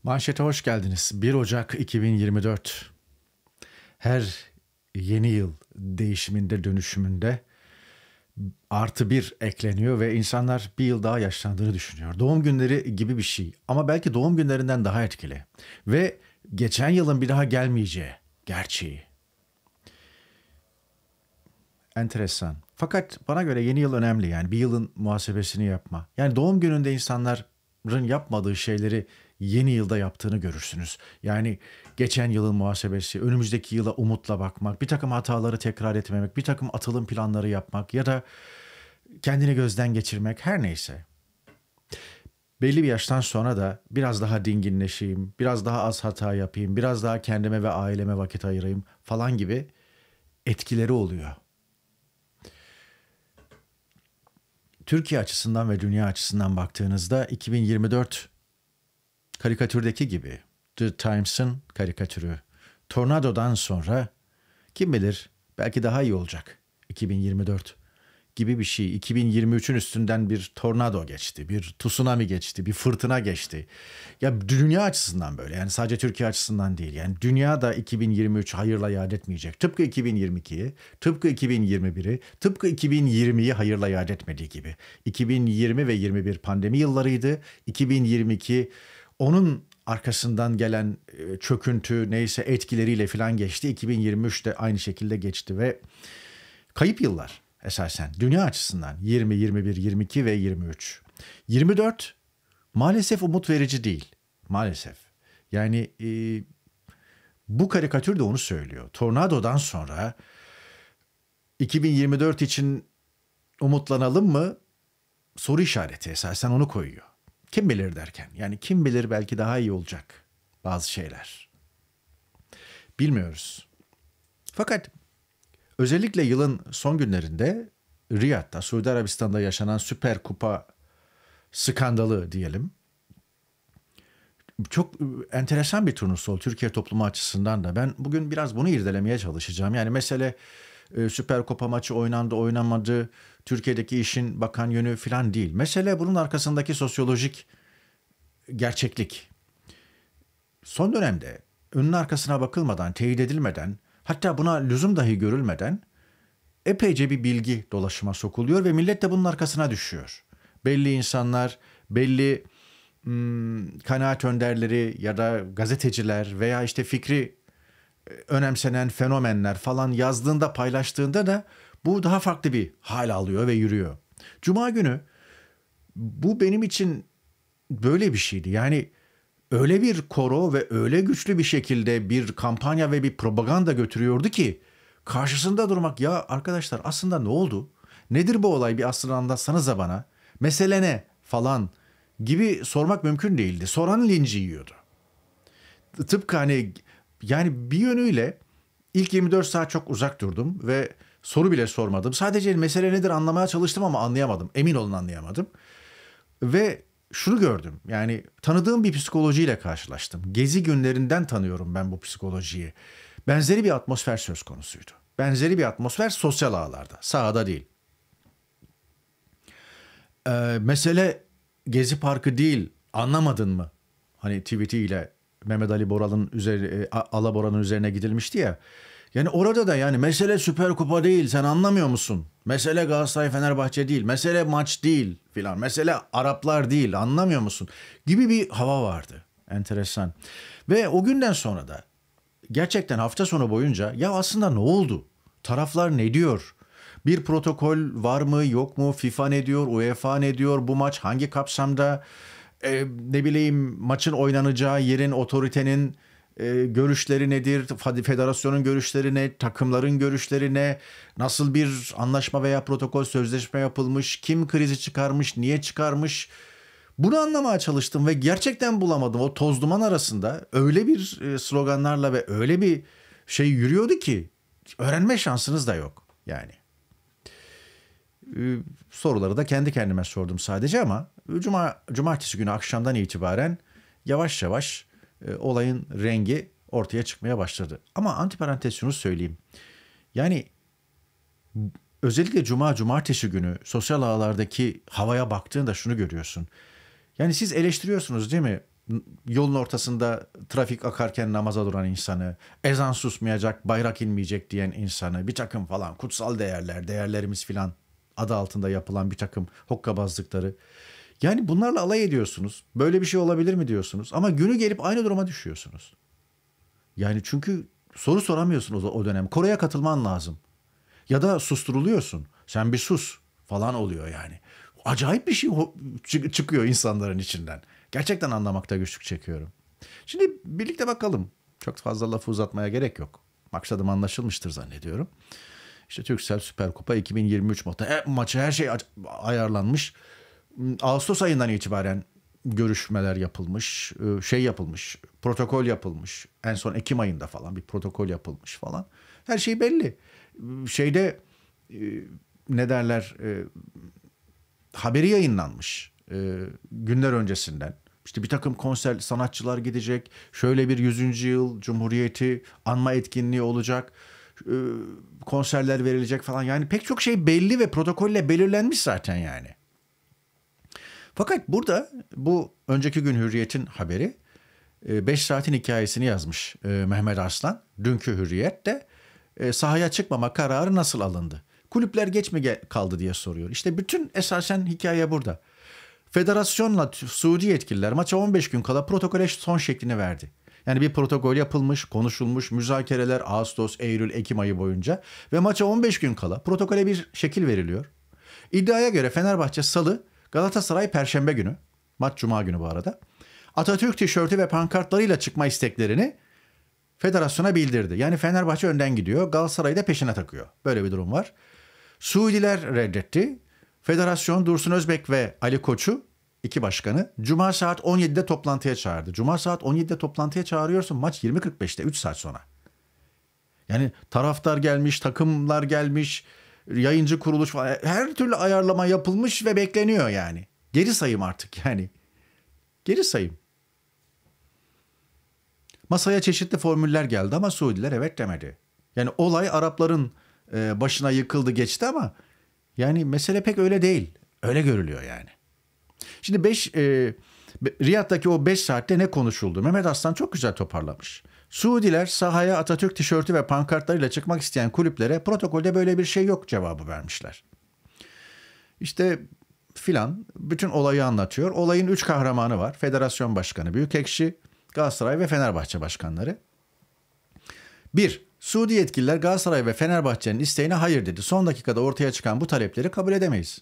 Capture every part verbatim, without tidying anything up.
Manşete hoş geldiniz. bir Ocak iki bin yirmi dört. Her yeni yıl değişiminde, dönüşümünde artı bir ekleniyor ve insanlar bir yıl daha yaşlandığını düşünüyor. Doğum günleri gibi bir şey ama belki doğum günlerinden daha etkili. Ve geçen yılın bir daha gelmeyeceği gerçeği. Enteresan. Fakat bana göre yeni yıl önemli, yani bir yılın muhasebesini yapma. Yani doğum gününde insanların yapmadığı şeyleri yeni yılda yaptığını görürsünüz. Yani geçen yılın muhasebesi, önümüzdeki yıla umutla bakmak, bir takım hataları tekrar etmemek, bir takım atılım planları yapmak ya da kendini gözden geçirmek, her neyse. Belli bir yaştan sonra da biraz daha dinginleşeyim, biraz daha az hata yapayım, biraz daha kendime ve aileme vakit ayırayım falan gibi etkileri oluyor. Türkiye açısından ve dünya açısından baktığınızda iki bin yirmi dört karikatürdeki gibi, The Times'ın karikatürü. Tornadodan sonra kim bilir belki daha iyi olacak iki bin yirmi dört gibi bir şey. iki bin yirmi üçün üstünden bir tornado geçti, bir tsunami geçti, bir fırtına geçti. Ya dünya açısından böyle, yani sadece Türkiye açısından değil. Yani dünya da iki bin yirmi üç hayırla yad etmeyecek. Tıpkı iki bin yirmi ikiyi, tıpkı iki bin yirmi biri, tıpkı iki bin yirmiyi hayırla yad etmediği gibi. iki bin yirmi ve yirmi bir pandemi yıllarıydı. iki bin yirmi iki onun arkasından gelen çöküntü neyse etkileriyle falan geçti. iki bin yirmi üç de aynı şekilde geçti ve kayıp yıllar esasen dünya açısından yirmi, yirmi bir, yirmi iki ve yirmi üç. yirmi dört maalesef umut verici değil. Maalesef. Yani e, bu karikatür de onu söylüyor. Tornadodan sonra iki bin yirmi dört için umutlanalım mı? Soru işareti esasen onu koyuyor. Kim bilir derken, yani kim bilir belki daha iyi olacak bazı şeyler. Bilmiyoruz. Fakat özellikle yılın son günlerinde Riyad'da, Suudi Arabistan'da yaşanan Süper Kupa skandalı diyelim. Çok enteresan bir turnusol Türkiye toplumu açısından da. Ben bugün biraz bunu irdelemeye çalışacağım. Yani mesele Süper Kupa maçı oynandı, oynanmadı, Türkiye'deki işin bakan yönü falan değil. Mesele bunun arkasındaki sosyolojik gerçeklik. Son dönemde önün arkasına bakılmadan, teyit edilmeden, hatta buna lüzum dahi görülmeden epeyce bir bilgi dolaşıma sokuluyor ve millet de bunun arkasına düşüyor. Belli insanlar, belli hmm, kanaat önderleri ya da gazeteciler veya işte fikri önemsenen fenomenler falan yazdığında, paylaştığında da bu daha farklı bir hal alıyor ve yürüyor. Cuma günü bu benim için böyle bir şeydi. Yani öyle bir koro ve öyle güçlü bir şekilde bir kampanya ve bir propaganda götürüyordu ki karşısında durmak, ya arkadaşlar aslında ne oldu? Nedir bu olay, bir aslını anlatsanıza bana. Mesele ne falan gibi sormak mümkün değildi. Soran linci yiyordu. Tıpkı hani yani bir yönüyle ilk yirmi dört saat çok uzak durdum ve soru bile sormadım. Sadece mesele nedir anlamaya çalıştım ama anlayamadım. Emin olun anlayamadım. Ve şunu gördüm, yani tanıdığım bir psikolojiyle karşılaştım. Gezi günlerinden tanıyorum ben bu psikolojiyi. Benzeri bir atmosfer söz konusuydu. Benzeri bir atmosfer sosyal ağlarda, sahada değil. Ee, mesele Gezi Parkı değil, anlamadın mı? Hani tweetiyle Mehmet Ali Boral'ın üzeri, Alabora'nın üzerine gidilmişti ya. Yani orada da yani mesele Süper Kupa değil, sen anlamıyor musun? Mesele Galatasaray Fenerbahçe değil, mesele maç değil filan, mesele Araplar değil, anlamıyor musun? Gibi bir hava vardı. Enteresan. Ve o günden sonra da gerçekten hafta sonu boyunca ya aslında ne oldu? Taraflar ne diyor? Bir protokol var mı yok mu? FIFA ne diyor? UEFA ne diyor? Bu maç hangi kapsamda? Ee, ne bileyim, maçın oynanacağı yerin, otoritenin e, görüşleri nedir? Federasyonun görüşleri ne? Takımların görüşleri ne? Nasıl bir anlaşma veya protokol, sözleşme yapılmış? Kim krizi çıkarmış? Niye çıkarmış? Bunu anlamaya çalıştım ve gerçekten bulamadım. O toz duman arasında öyle bir sloganlarla ve öyle bir şey yürüyordu ki öğrenme şansınız da yok yani. Ee, soruları da kendi kendime sordum sadece ama cuma cumartesi günü akşamdan itibaren yavaş yavaş e, olayın rengi ortaya çıkmaya başladı. Ama antiparantez şunu söyleyeyim. Yani özellikle cuma cumartesi günü sosyal ağlardaki havaya baktığında şunu görüyorsun. Yani siz eleştiriyorsunuz değil mi? Yolun ortasında trafik akarken namaza duran insanı, ezan susmayacak, bayrak inmeyecek diyen insanı, bir takım falan kutsal değerler, değerlerimiz filan adı altında yapılan bir takım hokkabazlıkları. Yani bunlarla alay ediyorsunuz. Böyle bir şey olabilir mi diyorsunuz. Ama günü gelip aynı duruma düşüyorsunuz. Yani çünkü soru soramıyorsunuz o dönem. Koroya katılman lazım. Ya da susturuluyorsun. Sen bir sus falan oluyor yani. Acayip bir şey çıkıyor insanların içinden. Gerçekten anlamakta güçlük çekiyorum. Şimdi birlikte bakalım. Çok fazla lafı uzatmaya gerek yok. Maksadım anlaşılmıştır zannediyorum. İşte Turkcell Süper Kupa iki bin yirmi üç maçı, e, maçı her şey ayarlanmış. Ağustos ayından itibaren görüşmeler yapılmış, şey yapılmış, protokol yapılmış. En son Ekim ayında falan bir protokol yapılmış falan. Her şey belli. Şeyde ne derler, haberi yayınlanmış günler öncesinden. İşte bir takım konser sanatçılar gidecek. Şöyle bir yüzüncü yıl Cumhuriyeti anma etkinliği olacak. Konserler verilecek falan. Yani pek çok şey belli ve protokolle belirlenmiş zaten yani. Fakat burada bu önceki gün Hürriyet'in haberi beş saatin hikayesini yazmış Mehmet Arslan. Dünkü Hürriyet'te sahaya çıkmama kararı nasıl alındı? Kulüpler geç mi kaldı diye soruyor. İşte bütün esasen hikaye burada. Federasyonla Suudi yetkililer maça on beş gün kala protokole son şeklini verdi. Yani bir protokol yapılmış, konuşulmuş, müzakereler Ağustos, Eylül, Ekim ayı boyunca ve maça on beş gün kala protokole bir şekil veriliyor. İddiaya göre Fenerbahçe Salı, Galatasaray Perşembe günü, maç Cuma günü bu arada, Atatürk tişörtü ve pankartlarıyla çıkma isteklerini federasyona bildirdi. Yani Fenerbahçe önden gidiyor, Galatasaray da peşine takıyor. Böyle bir durum var. Suudiler reddetti. Federasyon Dursun Özbek ve Ali Koç'u, iki başkanı, Cuma saat on yedide toplantıya çağırdı. Cuma saat on yedide toplantıya çağırıyorsun, maç yirmi kırk beşte, üç saat sonra. Yani taraftar gelmiş, takımlar gelmiş, yayıncı kuruluş falan, her türlü ayarlama yapılmış ve bekleniyor yani. Geri sayım artık yani. Geri sayım. Masaya çeşitli formüller geldi ama Suudiler evet demedi. Yani olay Arapların başına yıkıldı geçti ama yani mesele pek öyle değil. Öyle görülüyor yani. Şimdi beş e, Riyad'daki o beş saatte ne konuşuldu? Mehmet Aslan çok güzel toparlamış. Suudiler sahaya Atatürk tişörtü ve pankartlarıyla çıkmak isteyen kulüplere protokolde böyle bir şey yok cevabı vermişler. İşte filan bütün olayı anlatıyor. Olayın üç kahramanı var. Federasyon Başkanı Büyükekşi, Galatasaray ve Fenerbahçe başkanları. Bir, Suudi yetkililer Galatasaray ve Fenerbahçe'nin isteğine hayır dedi. Son dakikada ortaya çıkan bu talepleri kabul edemeyiz.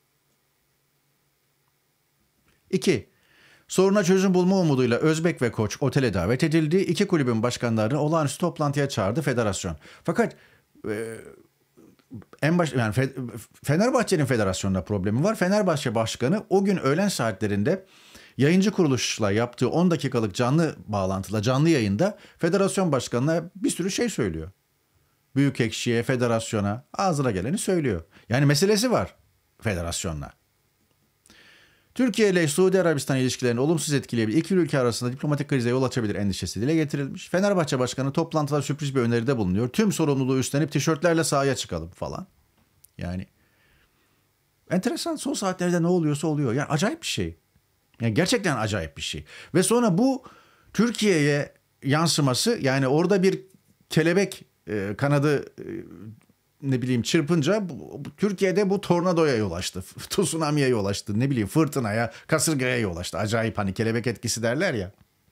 İki, soruna çözüm bulma umuduyla Özbek ve Koç otele davet edildi. İki kulübün başkanlarını olağanüstü toplantıya çağırdı federasyon. Fakat e, en baş yani Fenerbahçe'nin federasyonda problemi var. Fenerbahçe başkanı o gün öğlen saatlerinde yayıncı kuruluşla yaptığı on dakikalık canlı bağlantıda, canlı yayında federasyon başkanına bir sürü şey söylüyor. Büyükekşi'ye, federasyona ağzına geleni söylüyor. Yani meselesi var federasyonla. Türkiye ile Suudi Arabistan ilişkilerini olumsuz etkileyebilir. İki ülke arasında diplomatik krize yol açabilir endişesi dile getirilmiş. Fenerbahçe Başkanı toplantıda sürpriz bir öneride bulunuyor. Tüm sorumluluğu üstlenip tişörtlerle sahaya çıkalım falan. Yani enteresan, son saatlerde ne oluyorsa oluyor. Yani acayip bir şey. Yani gerçekten acayip bir şey. Ve sonra bu Türkiye'ye yansıması, yani orada bir kelebek e, kanadı e, ne bileyim çırpınca bu, Türkiye'de bu tornadoya yol açtı. Tsunami'ye yol açtı. Ne bileyim fırtınaya, kasırgaya yol açtı. Acayip, hani kelebek etkisi derler ya.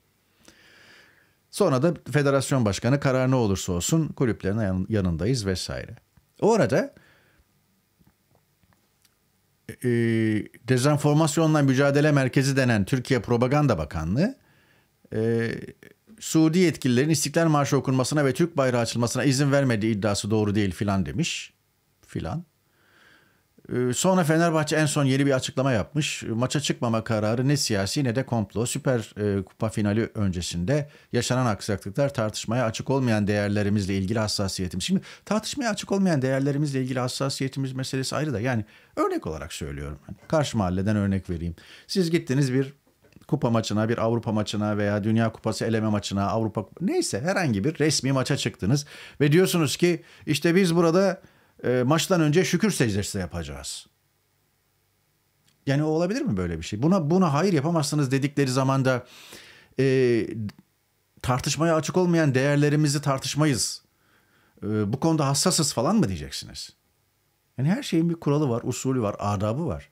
Sonra da federasyon başkanı karar ne olursa olsun kulüplerin yan, yanındayız vesaire. O arada e, Dezenformasyonla Mücadele Merkezi denen Türkiye Propaganda Bakanlığı e, Suudi yetkililerin İstiklal Marşı okunmasına ve Türk bayrağı açılmasına izin vermediği iddiası doğru değil filan demiş. Filan. Ee, sonra Fenerbahçe en son yeni bir açıklama yapmış. Maça çıkmama kararı ne siyasi ne de komplo. Süper e, Kupa finali öncesinde yaşanan aksaklıklar tartışmaya açık olmayan değerlerimizle ilgili hassasiyetimiz. Şimdi tartışmaya açık olmayan değerlerimizle ilgili hassasiyetimiz meselesi ayrı da, yani örnek olarak söylüyorum. Yani karşı mahalleden örnek vereyim. Siz gittiniz bir kupa maçına, bir Avrupa maçına veya Dünya Kupası eleme maçına, Avrupa neyse herhangi bir resmi maça çıktınız ve diyorsunuz ki işte biz burada e, maçtan önce şükür secdesi yapacağız. Yani olabilir mi böyle bir şey? Buna buna hayır yapamazsınız dedikleri zaman da e, tartışmaya açık olmayan değerlerimizi tartışmayız. E, bu konuda hassasız falan mı diyeceksiniz? Yani her şeyin bir kuralı var, usulü var, adabı var.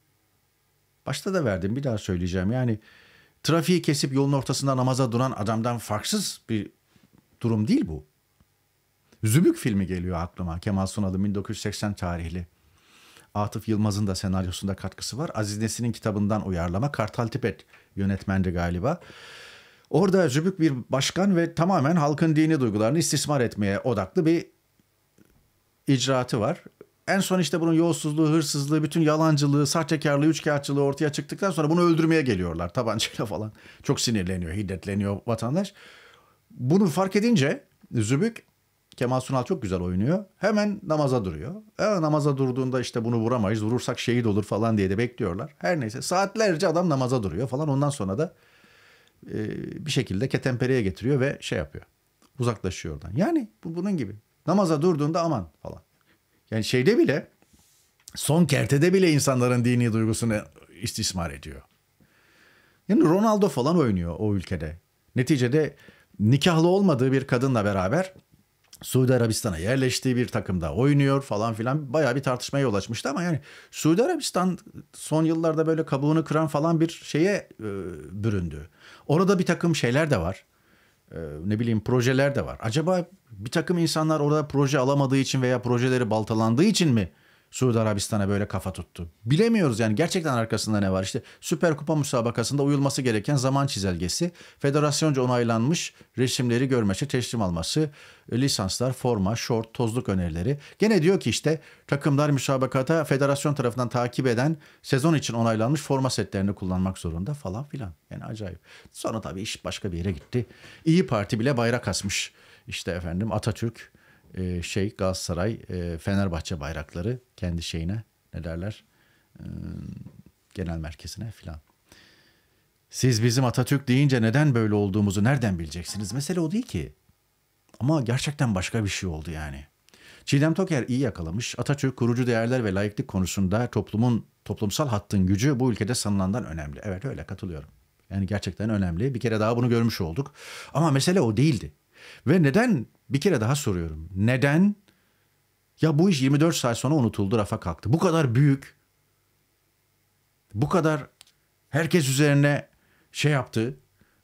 Başta da verdim, bir daha söyleyeceğim. Yani trafiği kesip yolun ortasında namaza duran adamdan farksız bir durum değil bu. Zümrüt filmi geliyor aklıma. Kemal Sunal'ın bin dokuz yüz seksen tarihli. Atıf Yılmaz'ın da senaryosunda katkısı var. Aziz Nesin'in kitabından uyarlama. Kartal Tibet yönetmendi galiba. Orada zübük bir başkan ve tamamen halkın dini duygularını istismar etmeye odaklı bir icraatı var. En son işte bunun yolsuzluğu, hırsızlığı, bütün yalancılığı, sahtekarlığı, üçkağıtçılığı ortaya çıktıktan sonra bunu öldürmeye geliyorlar tabancayla falan. Çok sinirleniyor, hiddetleniyor vatandaş. Bunu fark edince zübük, Kemal Sunal çok güzel oynuyor. Hemen namaza duruyor. E, namaza durduğunda işte bunu vuramayız, vurursak şehit olur falan diye de bekliyorlar. Her neyse saatlerce adam namaza duruyor falan. Ondan sonra da e, bir şekilde ketempereye getiriyor ve şey yapıyor. Uzaklaşıyor oradan. Yani bu bunun gibi. Namaza durduğunda aman falan. Yani şeyde bile, son kertede bile insanların dini duygusunu istismar ediyor. Yani Ronaldo falan oynuyor o ülkede. Neticede nikahlı olmadığı bir kadınla beraber Suudi Arabistan'a yerleştiği bir takımda oynuyor falan filan, bayağı bir tartışmaya yol açmıştı ama yani Suudi Arabistan son yıllarda böyle kabuğunu kıran falan bir şeye e, büründü. Orada bir takım şeyler de var. E, ne bileyim projeler de var. Acaba bir takım insanlar orada proje alamadığı için veya projeleri baltalandığı için mi Suudi Arabistan'a böyle kafa tuttu? Bilemiyoruz yani, gerçekten arkasında ne var? İşte Süper Kupa müsabakasında uyulması gereken zaman çizelgesi, federasyonca onaylanmış resimleri görmesi, teslim alması, lisanslar, forma, şort, tozluk önerileri. Gene diyor ki işte takımlar müsabakata federasyon tarafından takip eden sezon için onaylanmış forma setlerini kullanmak zorunda falan filan. Yani acayip. Sonra tabii iş başka bir yere gitti. İyi Parti bile bayrak asmış. İşte efendim Atatürk, e, şey Galatasaray, e, Fenerbahçe bayrakları kendi şeyine, ne derler, e, genel merkezine filan. Siz bizim Atatürk deyince neden böyle olduğumuzu nereden bileceksiniz? Mesele o değil ki. Ama gerçekten başka bir şey oldu yani. Çiğdem Toker iyi yakalamış. Atatürk kurucu değerler ve laiklik konusunda toplumun, toplumsal hattın gücü bu ülkede sanılandan önemli. Evet, öyle, katılıyorum. Yani gerçekten önemli. Bir kere daha bunu görmüş olduk. Ama mesele o değildi. Ve neden, bir kere daha soruyorum. Neden? Ya bu iş yirmi dört saat sonra unutuldu, rafa kalktı. Bu kadar büyük, bu kadar herkes üzerine şey yaptı.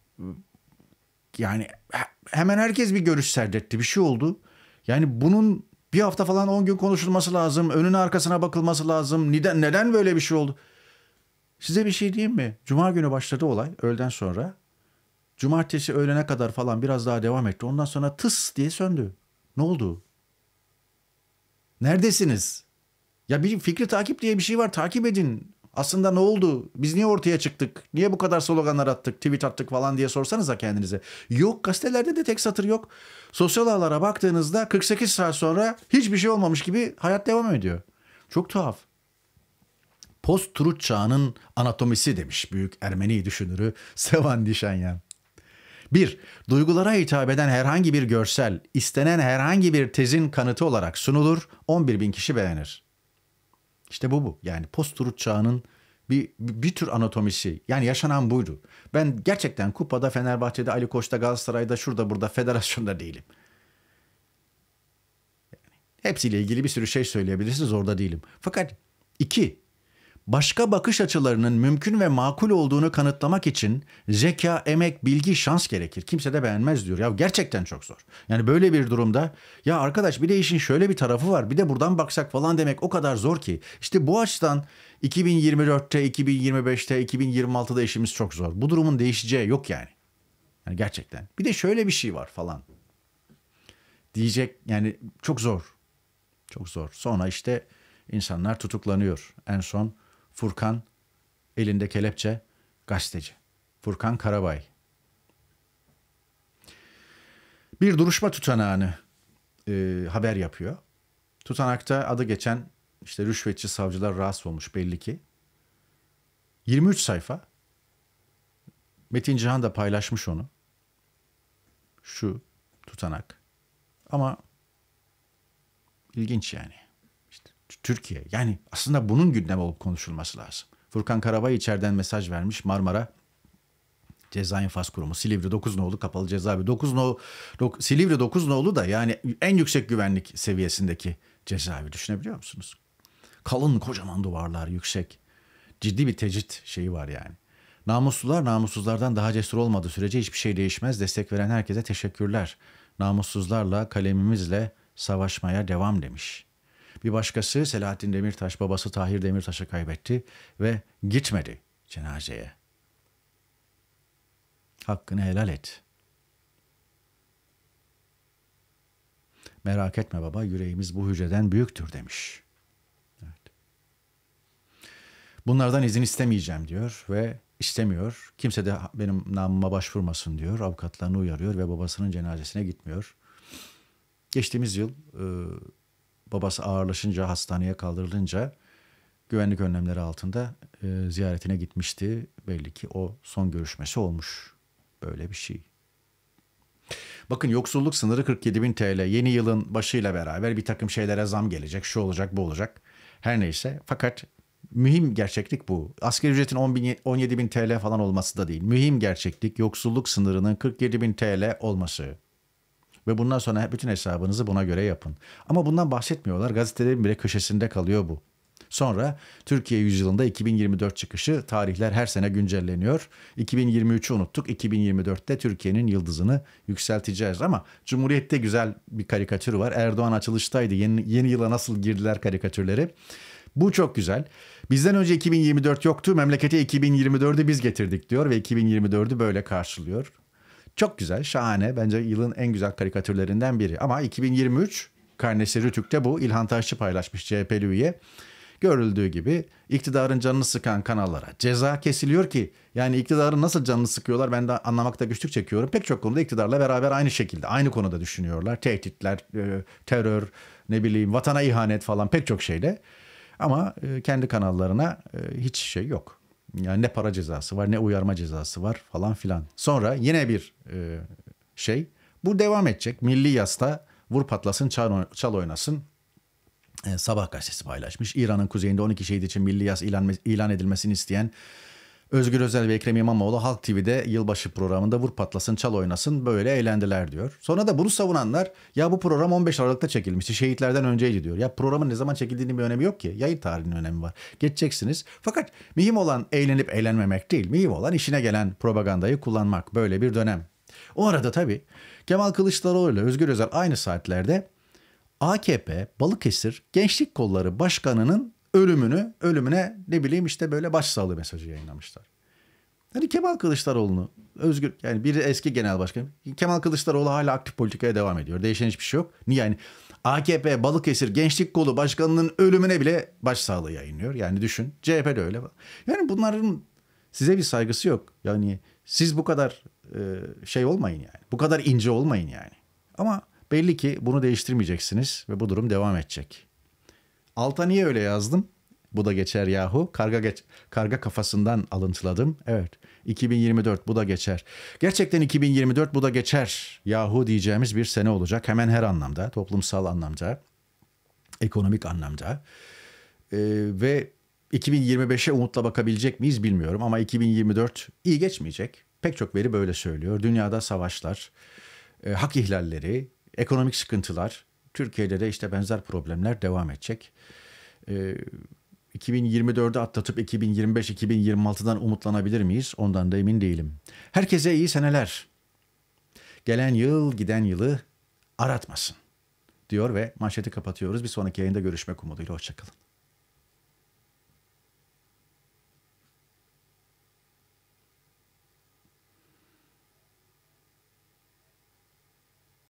Yani hemen herkes bir görüş serdetti. Bir şey oldu. Yani bunun bir hafta falan on gün konuşulması lazım. Önüne arkasına bakılması lazım. Neden, neden böyle bir şey oldu? Size bir şey diyeyim mi? Cuma günü başladı olay, öğleden sonra. Cumartesi öğlene kadar falan biraz daha devam etti. Ondan sonra tıs diye söndü. Ne oldu? Neredesiniz? Ya bir fikri takip diye bir şey var. Takip edin. Aslında ne oldu? Biz niye ortaya çıktık? Niye bu kadar sloganlar attık, tweet attık falan diye sorsanıza kendinize. Yok, gazetelerde de tek satır yok. Sosyal ağlara baktığınızda kırk sekiz saat sonra hiçbir şey olmamış gibi hayat devam ediyor. Çok tuhaf. Post-truth çağının anatomisi demiş büyük Ermeni düşünürü Sevan Dişanyan. Bir, duygulara hitap eden herhangi bir görsel, istenen herhangi bir tezin kanıtı olarak sunulur, on bir bin kişi beğenir. İşte bu bu. Yani post-truth çağının bir, bir tür anatomisi. Yani yaşanan buydu. Ben gerçekten kupada, Fenerbahçe'de, Ali Koç'ta, Galatasaray'da, şurada burada, federasyonda değilim. Yani hepsiyle ilgili bir sürü şey söyleyebilirsiniz, orada değilim. Fakat iki, başka bakış açılarının mümkün ve makul olduğunu kanıtlamak için zeka, emek, bilgi, şans gerekir. Kimse de beğenmez diyor. Ya gerçekten çok zor. Yani böyle bir durumda ya arkadaş bir de işin şöyle bir tarafı var, bir de buradan baksak falan demek o kadar zor ki. İşte bu açıdan iki bin yirmi dörtte, iki bin yirmi beşte, iki bin yirmi altıda işimiz çok zor. Bu durumun değişeceği yok yani. Yani gerçekten. Bir de şöyle bir şey var falan. Diyecek yani, çok zor. Çok zor. Sonra işte insanlar tutuklanıyor. En son Furkan, elinde kelepçe, gazeteci. Furkan Karabay. Bir duruşma tutanağını e, haber yapıyor. Tutanakta adı geçen işte rüşvetçi savcılar rahatsız olmuş belli ki. yirmi üç sayfa. Metin Cihan da paylaşmış onu. Şu tutanak. Ama ilginç yani. Türkiye. Yani aslında bunun gündem olup konuşulması lazım. Furkan Karabay içeriden mesaj vermiş. Marmara Ceza İnfaz Kurumu, Silivri dokuz nolu kapalı cezaevi. dokuz nolu, dok, Silivri dokuz nolu da yani en yüksek güvenlik seviyesindeki cezaevi, düşünebiliyor musunuz? Kalın kocaman duvarlar, yüksek. Ciddi bir tecrit şeyi var yani. Namuslular namussuzlardan daha cesur olmadığı sürece hiçbir şey değişmez. Destek veren herkese teşekkürler. Namussuzlarla kalemimizle savaşmaya devam demiş. Bir başkası Selahattin Demirtaş babası Tahir Demirtaş'ı kaybetti ve gitmedi cenazeye. Hakkını helal et. Merak etme baba, yüreğimiz bu hücreden büyüktür demiş. Evet. Bunlardan izin istemeyeceğim diyor ve istemiyor. Kimse de benim namıma başvurmasın diyor. Avukatlarını uyarıyor ve babasının cenazesine gitmiyor. Geçtiğimiz yıl e, babası ağırlaşınca, hastaneye kaldırılınca güvenlik önlemleri altında e, ziyaretine gitmişti. Belli ki o son görüşmesi olmuş. Böyle bir şey. Bakın, yoksulluk sınırı kırk yedi bin T L. Yeni yılın başıyla beraber bir takım şeylere zam gelecek. Şu olacak, bu olacak. Her neyse. Fakat mühim gerçeklik bu. Asgari ücretin on yedi bin T L falan olması da değil. Mühim gerçeklik yoksulluk sınırının kırk yedi bin T L olması. Ve bundan sonra bütün hesabınızı buna göre yapın. Ama bundan bahsetmiyorlar. Gazetelerin bile köşesinde kalıyor bu. Sonra Türkiye yüzyılında iki bin yirmi dört çıkışı, tarihler her sene güncelleniyor. iki bin yirmi üçü unuttuk. iki bin yirmi dörtte Türkiye'nin yıldızını yükselteceğiz. Ama Cumhuriyet'te güzel bir karikatür var. Erdoğan açılıştaydı. Yeni, yeni yıla nasıl girdiler karikatürleri. Bu çok güzel. Bizden önce iki bin yirmi dört yoktu. Memlekete iki bin yirmi dördü biz getirdik diyor ve iki bin yirmi dördü böyle karşılıyor. Çok güzel, şahane. Bence yılın en güzel karikatürlerinden biri. Ama iki bin yirmi üç karnesi Rütük'te bu. İlhan Taşçı paylaşmış, C H P'li üye. Görüldüğü gibi iktidarın canını sıkan kanallara ceza kesiliyor ki, yani iktidarın nasıl canını sıkıyorlar ben de anlamakta güçlük çekiyorum. Pek çok konuda iktidarla beraber aynı şekilde, aynı konuda düşünüyorlar. Tehditler, terör, ne bileyim vatana ihanet falan, pek çok şeyle. Ama kendi kanallarına hiç şey yok. Yani ne para cezası var, ne uyarma cezası var falan filan. Sonra yine bir şey, bu devam edecek. Milli Yas'ta vur patlasın, çal oynasın. Sabah gazetesi paylaşmış. İran'ın kuzeyinde on iki şehit için milli yas ilan, ilan edilmesini isteyen Özgür Özel ve Ekrem İmamoğlu Halk T V'de yılbaşı programında vur patlasın, çal oynasın, böyle eğlendiler diyor. Sonra da bunu savunanlar, ya bu program on beş Aralık'ta çekilmişti, şehitlerden önceydi diyor. Ya programın ne zaman çekildiğinin bir önemi yok ki. Yayın tarihinin önemi var. Geçeceksiniz. Fakat mühim olan eğlenip eğlenmemek değil. Mühim olan işine gelen propagandayı kullanmak. Böyle bir dönem. O arada tabii Kemal Kılıçdaroğlu ile Özgür Özel aynı saatlerde A K P Balıkesir Gençlik Kolları Başkanı'nın ölümünü, ölümüne ne bileyim işte böyle başsağlığı mesajı yayınlamışlar. Hani Kemal Kılıçdaroğlu'nu, Özgür, yani biri eski genel başkan, Kemal Kılıçdaroğlu hala aktif politikaya devam ediyor. Değişen hiçbir şey yok. Niye yani? A K P Balıkesir Gençlik Kolu Başkanı'nın ölümüne bile başsağlığı yayınlıyor. Yani düşün. C H P de öyle. Yani bunların size bir saygısı yok. Yani siz bu kadar e, şey olmayın yani. Bu kadar ince olmayın yani. Ama belli ki bunu değiştirmeyeceksiniz ve bu durum devam edecek. Alta niye öyle yazdım? Bu da geçer yahu. Karga geç, karga kafasından alıntıladım. Evet. iki bin yirmi dört bu da geçer. Gerçekten iki bin yirmi dört bu da geçer yahu diyeceğimiz bir sene olacak. Hemen her anlamda, toplumsal anlamda, ekonomik anlamda. Ee, ve iki bin yirmi beşe umutla bakabilecek miyiz bilmiyorum ama iki bin yirmi dört iyi geçmeyecek. Pek çok veri böyle söylüyor. Dünyada savaşlar, e, hak ihlalleri, ekonomik sıkıntılar, Türkiye'de de işte benzer problemler devam edecek. Ee, iki bin yirmi dördü atlatıp iki bin yirmi beş iki bin yirmi altıdan umutlanabilir miyiz? Ondan da emin değilim. Herkese iyi seneler. Gelen yıl giden yılı aratmasın diyor ve manşeti kapatıyoruz. Bir sonraki yayında görüşmek umuduyla. Hoşçakalın.